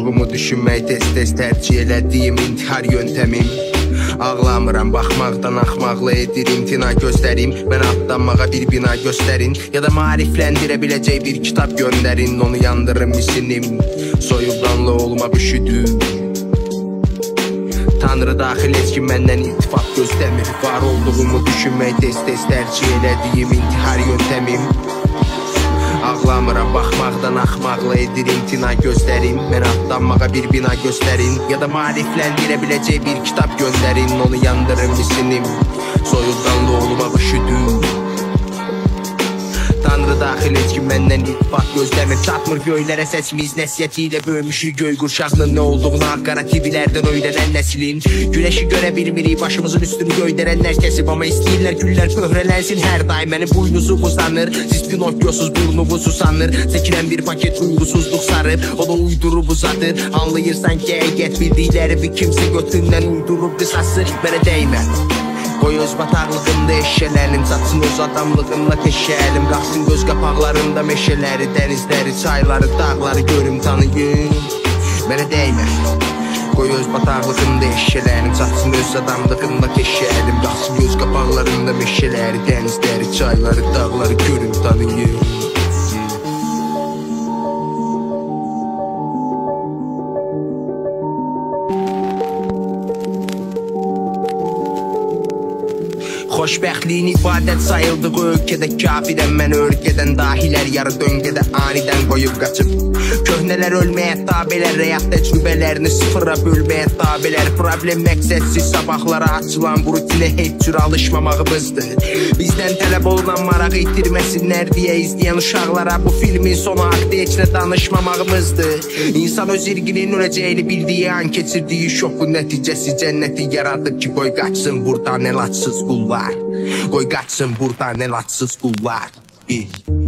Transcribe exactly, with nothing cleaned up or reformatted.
olduğumu düşünmək tez-tez tercih elədiyim intihar yöntemim. Ağlamıram, baxmaqdan axmaqla edir imtina göstərim. Mən atlanmağa bir bina göstərin, ya da marifləndirə biləcək bir kitab göndərin. Onu yandırım isinim, soyuqdanlı olma üşüdüm. Tanrı daxil heç kim məndən iltifat gözləmir. Var olduğumu düşünmək tez-tez tercih elədiyim intihar yöntemim. Ağlamıram, baxmaqdan axmaqla edir imtina göstərim. Mən atlanmağa bir bina göstərin, ya da marifləndirə biləcək bir kitab göndərin. Onu yandırım isinim, soyuqdanlı olma üşüdüm. Tanrı daxil heç kim məndən iltifat gözləmir. Çatmır göylərə səsimiz, nəsiyyəti ilə böyümüşük göy qurşağının nə olduğunu Ankara T V-lərdən öyrənən nəslin. Güneşi görə bilmirik, başımızın üstünü göydərənlər kəsib, amma istəyirlər güllər pöhrələnsin hər daim. Mənim buynuzum uzanır, siz Pinokyosuz burnuvuz usanır. Çəkilən bir paket uygusuzluq sarıb, o da uydurub uzadır. Anlayırsan ki əgət bildikləri bir kimsə götündən uydurub qısası. Mənə dəymə, qoy öz bataqlığımda eşələnim, çatsın öz adamlığımla teşəlim. Qalxsın göz qapaqlarımda meşələri, dənizləri, çayları, dağları görüm, tanıyım. Mənə dəymə, qoy öz bataqlığımda eşələnim, çatsın öz adamlığımla teşəlim. Qalxsın göz qapaqlarımda meşələri, dənizləri, çayları, dağları görüm, tanıyım. Xoşbəxtliyin ibadət sayıldığı ölkədə kafirəm mən, ölkədən dahilər yarı döngədə anidən qoyub qaçıb. Köhnələr ölməyə tabelər, həyat təcrübələrini sıfıra bölməyə tabelər. Problem məqsədsiz sabahlara açılan bu rutinə heç cür alışmamağımızdır. Bizdən tələb olunan marağı itirməsinlər deyə izləyən uşaqlara bu filmin sonu haqqda heç nə danışmamağımızdır. İnsan öz irqinin öləcəyini bildiyi an keçirdiyi şokun nəticəsi cənnəti yaradır ki, qoy qaçsın buradan elacsız qullar. Qoy qaçsın buradan elacsız qullar. Bir